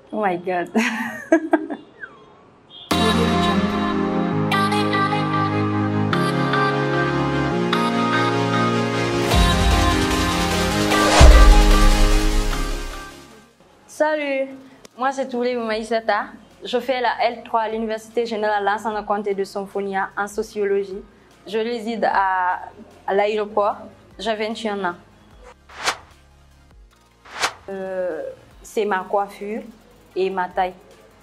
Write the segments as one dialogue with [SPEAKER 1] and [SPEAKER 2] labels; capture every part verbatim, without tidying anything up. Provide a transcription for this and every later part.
[SPEAKER 1] Oh my God. Salut, moi c'est Toulé Maïsata. Je fais la L trois à l'Université Générale Lansana Conté de Symphonia en sociologie. Je réside à, à l'aéroport. J'ai vingt et un ans. Euh, c'est ma coiffure et ma taille.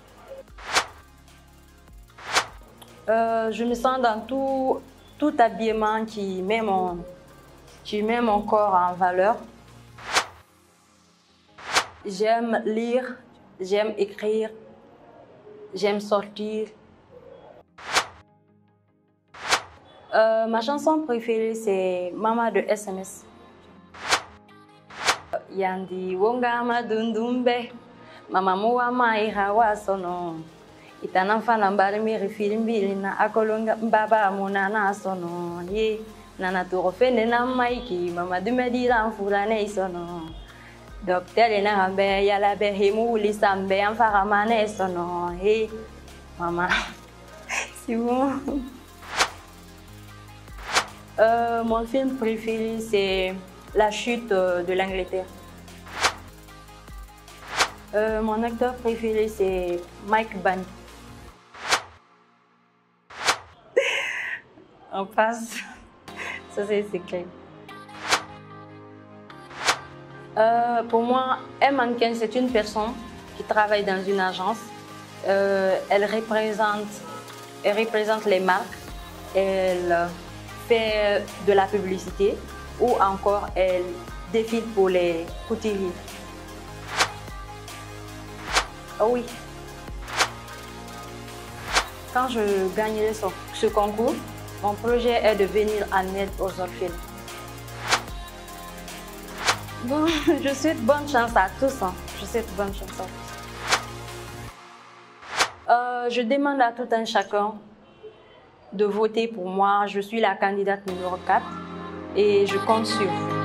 [SPEAKER 1] Euh, je me sens dans tout, tout habillement qui met, mon, qui met mon corps en valeur. J'aime lire, j'aime écrire, j'aime sortir. Euh, ma chanson préférée, c'est Mama de S M S. Yandi wonga madundumbe, mama muwa maira wasono. Itana mfana mbari miri filimbili na akolonga mbaba munana sono. Ye nana turofene na maiki, mama dumedira mfurane isono. Docteur ena rambe yala be himu lisambe amfaramane sono. Hey maman, c'est bon. Euh, mon film préféré, c'est La chute de l'Angleterre. Euh, mon acteur préféré, c'est Mike Bunn. On passe. Ça, c'est clair. Euh, pour moi, un mannequin, c'est une personne qui travaille dans une agence. Euh, elle, représente, elle représente les marques. Elle fait de la publicité ou encore elle défile pour les couturiers. Oh oui. Quand je gagnerai ce, ce concours, mon projet est de venir en aide aux orphelins. Bon, je souhaite bonne chance à tous. Hein. Je souhaite bonne chance à tous. Euh, je demande à tout un chacun de voter pour moi. Je suis la candidate numéro quatre et je compte sur vous.